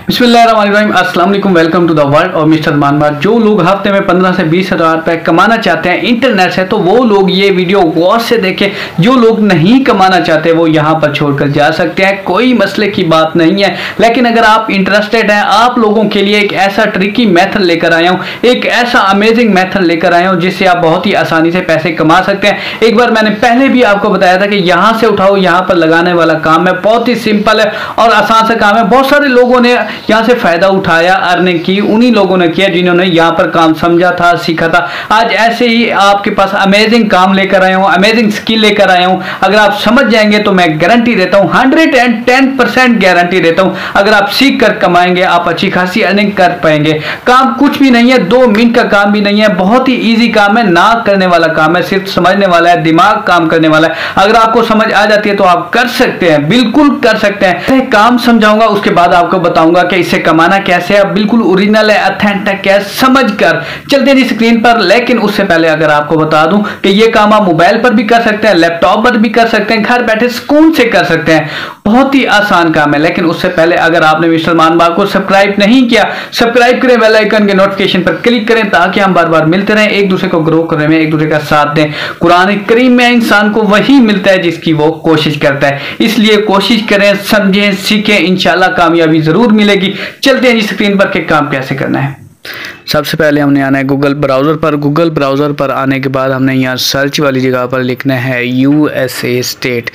बिस्मिल्लाहिर्रहमानिर्रहीम, अस्सलाम वालेकुम, वेलकम टू द वर्ल्ड और मिस्टर मानवार। जो लोग हफ्ते में 15 से 20 हज़ार रुपए कमाना चाहते हैं इंटरनेट से, तो वो लोग ये वीडियो गौर से देखें। जो लोग नहीं कमाना चाहते वो यहाँ पर छोड़कर जा सकते हैं, कोई मसले की बात नहीं है। लेकिन अगर आप इंटरेस्टेड हैं, आप लोगों के लिए एक ऐसा ट्रिकी मेथड लेकर आया हूँ, एक ऐसा अमेजिंग मेथड लेकर आया हूँ जिससे आप बहुत ही आसानी से पैसे कमा सकते हैं। एक बार मैंने पहले भी आपको बताया था कि यहाँ से उठाओ, यहाँ पर लगाने वाला काम है, बहुत ही सिंपल है और आसान सा काम है। बहुत सारे लोगों ने यहाँ से फायदा उठाया, अर्निंग की, उन्हीं लोगों ने किया जिन्होंने यहाँ पर काम समझा था, सीखा था। आज ऐसे ही आपके पास अमेजिंग काम लेकर आया हूँ, अमेजिंग स्किल लेकर आया हूँ। अगर आप समझ जाएंगे तो मैं गारंटी देता हूँ, 110% गारंटी देता हूँ, अगर आप सीख कर कमाएंगे आप अच्छी खासी अर्निंग कर पाएंगे। काम कुछ भी नहीं है, 2 मिनट का काम भी नहीं है, बहुत ही ईजी काम है, ना करने वाला काम है, सिर्फ समझने वाला है, दिमाग काम करने वाला है। अगर आपको समझ आ जाती है तो आप कर सकते हैं, बिल्कुल कर सकते हैं। काम समझाऊंगा, उसके बाद आपको बताऊंगा कि इससे कमाना कैसे है, बिल्कुल ओरिजिनल है, ऑथेंटिक है, समझकर चलते हैं स्क्रीन पर। लेकिन उससे पहले अगर आपको बता दूं कि ये काम आप मोबाइल पर भी कर सकते हैं, लैपटॉप पर भी कर सकते हैं, घर बैठे सुकून से कर सकते हैं, बहुत ही आसान काम है। लेकिन उससे पहले अगर आपने मिस्टर मानवार को सब्सक्राइब नहीं किया, सब्सक्राइब करें, बेल आइकन के नोटिफिकेशन पर क्लिक करें ताकि हम बार बार मिलते रहें, एक दूसरे को ग्रो करने में एक दूसरे का साथ दें। कुरान करीम में इंसान को वही मिलता है जिसकी वो कोशिश करता है, इसलिए कोशिश करें, समझें, सीखें, इंशाल्लाह कामयाबी जरूर मिलेगी। चलते हैं स्क्रीन पर के काम कैसे करना है। सबसे पहले हमने आना है गूगल ब्राउज़र पर। गूगल ब्राउज़र पर आने के बाद हमने यहाँ सर्च वाली जगह पर लिखना है USA स्टेट।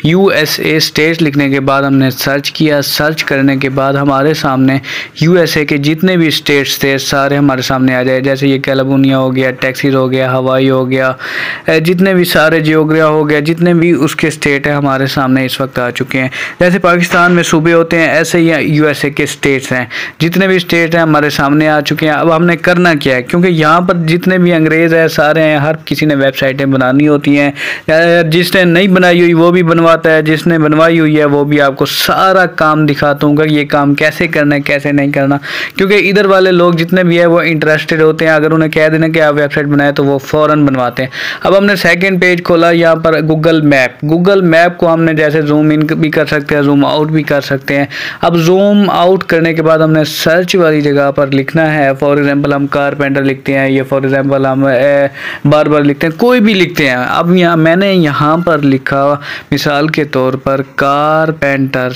USA स्टेट लिखने के बाद हमने सर्च किया। सर्च करने के बाद हमारे सामने USA के जितने भी स्टेट्स थे सारे हमारे सामने आ जाए। जैसे ये कैलिफोर्निया हो गया, टेक्सास हो गया, हवाई हो गया, जितने भी सारे जियोग्राफिया हो गया, जितने भी उसके स्टेट हैं हमारे सामने इस वक्त आ चुके हैं। जैसे पाकिस्तान में सूबे होते हैं, ऐसे ही USA के स्टेट्स हैं, जितने भी स्टेट हैं हमारे सामने आ चुके हैं। अब हमने करना क्या है, क्योंकि यहाँ पर जितने भी अंग्रेज़ हैं सारे हैं, हर किसी ने वेबसाइटें बनानी होती हैं। जिसने नहीं बनाई हुई वो भी बनवाता है, जिसने बनवाई हुई है वो भी आपको सारा काम दिखाता हूँ कि ये काम कैसे करना है, कैसे नहीं करना। क्योंकि इधर वाले लोग जितने भी है वो इंटरेस्टेड होते हैं, अगर उन्हें कह देना कि आप वेबसाइट बनाए तो वो फ़ौरन बनवाते हैं। अब हमने सेकेंड पेज खोला, यहाँ पर गूगल मैप। गूगल मैप को हमने जैसे जूम इन भी कर सकते हैं, जूम आउट भी कर सकते हैं। अब जूम आउट करने के बाद हमने सर्च वाली जगह पर लिखना है। फॉर एग्जाम्पल हम कारपेंटर लिखते हैं, ये फॉर एग्जांपल हम बार्बर लिखते हैं, कोई भी लिखते हैं। अब मैंने यहाँ पर लिखा मिसाल के तौर पर कारपेंटर,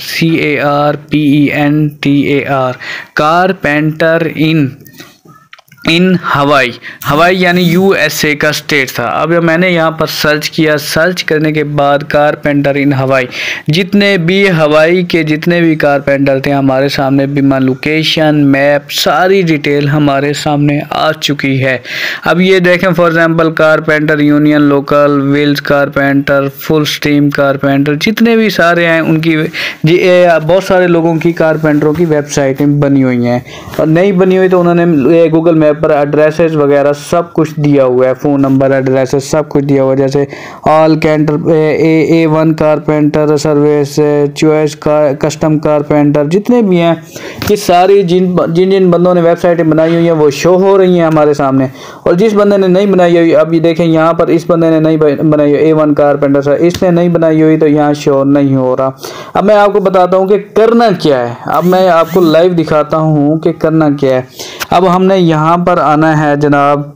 CARPENTER, कारपेंटर इन हवाई। हवाई यानी USA का स्टेट था। अब मैंने यहाँ पर सर्च किया। सर्च करने के बाद कारपेंटर इन हवाई, जितने भी हवाई के जितने भी कारपेंटर थे हमारे सामने, बीमा, लोकेशन, मैप, सारी डिटेल हमारे सामने आ चुकी है। अब ये देखें, for example carpenter union, local, Wills carpenter, full steam carpenter, जितने भी सारे हैं उनकी बहुत सारे लोगों की कारपेंटरों की वेबसाइटें बनी हुई हैं। और नहीं बनी हुई तो उन्होंने गूगल मैप पर एड्रेसेस वगैरह सब कुछ दिया हुआ है, फ़ोन नंबर, एड्रेसेस सब कुछ दिया हुआ है। जैसे all canter, A1 carpenter service, choice custom carpenter, जितने भी हैं ये सारी जिन बंदों ने वेबसाइटें बनाई हुई हैं वो शो हो रही हैं हमारे सामने। और जिस बंदे ने नहीं बनाई हुई, अब ये देखें यहाँ पर इस बंदे ने नहीं बनाई हुई, A1 कारपेंटर सर, इसने नहीं बनाई हुई तो यहाँ शो नहीं हो रहा। अब मैं आपको बताता हूँ कि करना क्या है। अब मैं आपको लाइव दिखाता हूँ कि करना क्या है। अब हमने यहाँ पर आना है जनाब,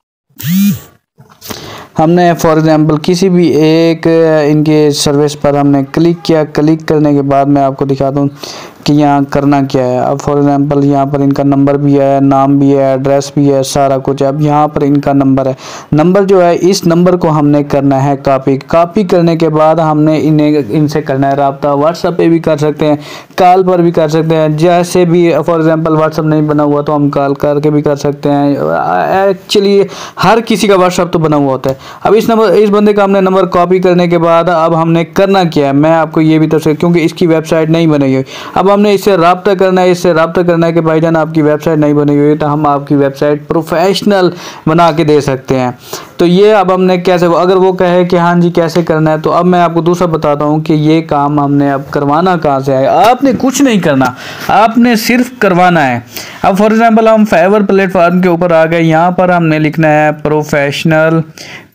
हमने फॉर एग्जांपल किसी भी एक इनके सर्विस पर हमने क्लिक किया। क्लिक करने के बाद मैं आपको दिखाता हूँ कि यहाँ करना क्या है। अब फॉर एग्जांपल यहाँ पर इनका नंबर भी है, नाम भी है, एड्रेस भी है, सारा कुछ है। अब यहाँ पर इनका नंबर है, नंबर जो है इस नंबर को हमने करना है कॉपी। कॉपी करने के बाद हमने इनसे करना है रब्ता। व्हाट्सएप पे भी कर सकते हैं, कॉल पर भी कर सकते हैं, जैसे भी फॉर एग्जांपल व्हाट्सएप नहीं बना हुआ तो हम कॉल करके भी कर सकते हैं। एक्चुअली हर किसी का व्हाट्सएप तो बना हुआ होता है। अब इस बंदे का हमने नंबर कॉपी करने के बाद अब हमने करना क्या है, मैं आपको ये भी तो, क्योंकि इसकी वेबसाइट नहीं बनी हुई। अब हमने इससे रब्ता करना है, इससे रब्ता करना है कि भाईजान आपकी वेबसाइट नहीं बनी हुई तो हम आपकी वेबसाइट प्रोफेशनल बना के दे सकते हैं। तो ये अब हमने कैसे, अगर वो कहे कि हाँ जी कैसे करना है, तो अब मैं आपको दूसरा बताता हूँ कि ये काम हमने अब करवाना कहाँ से है। आपने कुछ नहीं करना, आपने सिर्फ करवाना है। अब फॉर एग्जांपल हम फाइवर प्लेटफॉर्म के ऊपर आ गए, यहाँ पर हमने लिखना है professional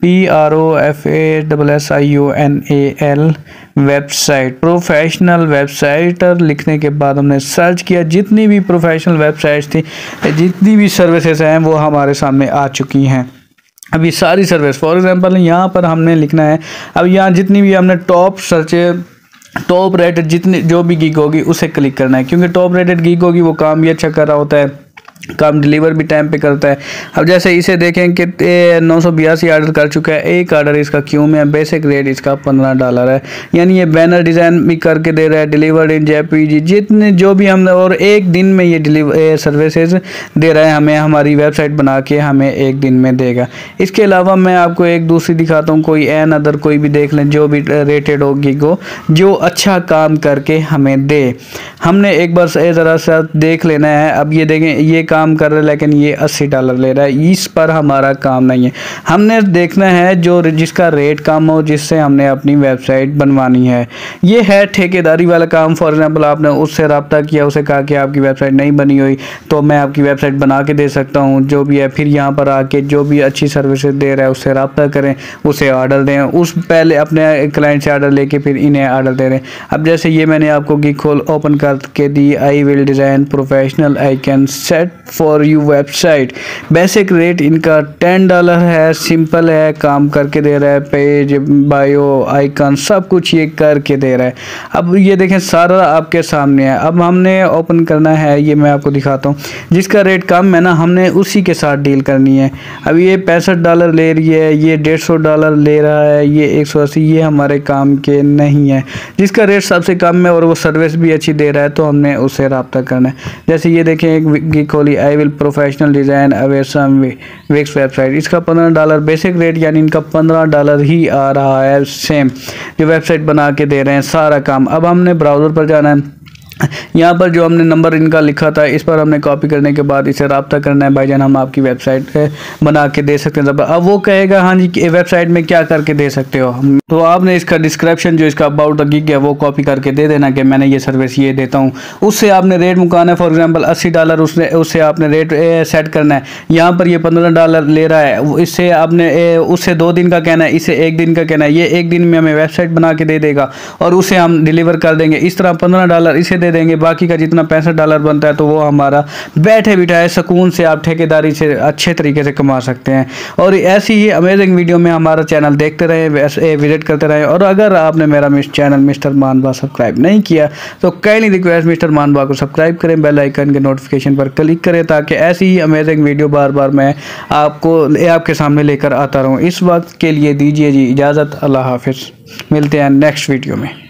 PROFESSIONAL website. Professional website लिखने के बाद हमने सर्च किया, जितनी भी प्रोफेशनल वेबसाइट्स थी, जितनी भी सर्विसेज हैं वो हमारे सामने आ चुकी हैं। अभी सारी सर्विस फॉर एग्जांपल यहाँ पर हमने लिखना है। अब यहाँ जितनी भी हमने टॉप सर्च, टॉप रेटेड जितनी जो भी गिग होगी उसे क्लिक करना है, क्योंकि टॉप रेटेड गिग होगी वो काम भी अच्छा कर रहा होता है, काम डिलीवर भी टाइम पे करता है। अब जैसे इसे देखें कि 982 ऑर्डर कर चुका है, एक ऑर्डर इसका क्यों में है, बेसिक रेट इसका $15 है, यानी ये बैनर डिज़ाइन भी करके दे रहा है, डिलीवर्ड इन JPG, जितने जो भी हमने, और एक दिन में ये सर्विसेज दे रहा है हमें, हमारी वेबसाइट बना के हमें एक दिन में देगा। इसके अलावा मैं आपको एक दूसरी दिखाता हूँ, कोई एन अदर कोई भी देख लें जो भी रेटेड हो गिग हो, जो अच्छा काम करके हमें दे। हमने एक बार ज़रा सा देख लेना है। अब ये देखें, ये काम कर रहा है लेकिन ये $80 ले रहा है, इस पर हमारा काम नहीं है। हमने देखना है जो जिसका रेट कम हो, जिससे हमने अपनी वेबसाइट बनवानी है। ये है ठेकेदारी वाला काम। फॉर एग्जांपल आपने उससे रब्ता किया, उसे कहा कि आपकी वेबसाइट नहीं बनी हुई तो मैं आपकी वेबसाइट बना के दे सकता हूँ, जो भी है। फिर यहाँ पर आके जो भी अच्छी सर्विसेज दे रहा है उससे रब्ता करें, उसे ऑर्डर दें, उस पहले अपने क्लाइंट से ऑर्डर लेके फिर इन्हें ऑर्डर दे रहे हैं। अब जैसे ये मैंने आपको गिग खोल ओपन करके दी, I will design professional I can set for you website. Basic rate इनका $10 है, सिंपल है, काम करके दे रहा है, पेज बायो आइकन सब कुछ ये करके दे रहा है। अब ये देखें सारा आपके सामने है। अब हमने ओपन करना है, ये मैं आपको दिखाता हूँ, जिसका रेट कम है ना हमने उसी के साथ डील करनी है। अब ये $65 ले रही है, ये $150 ले रहा है, ये 180, ये हमारे काम के नहीं है। जिसका रेट सबसे कम है और वो सर्विस भी अच्छी दे रहा है तो हमने उससे रब्ता करना है। जैसे ये देखें एक गिग खोली, I will professional design awesome Wix website, इसका $15 बेसिक रेट, यानी इनका $15 ही आ रहा है सेम जो वेबसाइट बना के दे रहे हैं सारा काम। अब हमने ब्राउज़र पर जाना है, यहाँ पर जो हमने नंबर इनका लिखा था इस पर हमने कॉपी करने के बाद इसे रब्ता करना है, भाईजान हम आपकी वेबसाइट बना के दे सकते हैं। अब वो कहेगा हाँ जी वेबसाइट में क्या करके दे सकते हो, तो आपने इसका डिस्क्रिप्शन जो इसका अबाउट द गिग है वो कॉपी करके दे देना कि मैंने ये सर्विस ये देता हूँ। उससे आपने रेट मुकाना है, फॉर एग्जांपल $80 उससे आपने रेट सेट करना है। यहाँ पर ये $15 ले रहा है, इससे आपने उससे 2 दिन का कहना है, इसे 1 दिन का कहना है। ये 1 दिन में हमें वेबसाइट बना के दे देगा और उसे हम डिलीवर कर देंगे। इस तरह $15 इसे दे देंगे, बाकी का जितना $65 बनता है तो वो हमारा बैठे बिठाए सुकून से आप ठेकेदारी से अच्छे तरीके से कमा सकते हैं। और ऐसी ही अमेजिंग वीडियो में हमारा चैनल देखते रहें, विजिट करते रहें। और अगर आपने मेरा चैनल मिस्टर मानवा सब्सक्राइब नहीं किया तो काइंडली रिक्वेस्ट मिस्टर मानवा को सब्सक्राइब करें, बेल आइकन के नोटिफिकेशन पर क्लिक करें ताकि ऐसी ही अमेजिंग वीडियो बार बार मैं आपके सामने लेकर आता रहूँ। इस वक्त के लिए दीजिए जी इजाज़त, अल्लाह हाफिज़, मिलते हैं नेक्स्ट वीडियो में।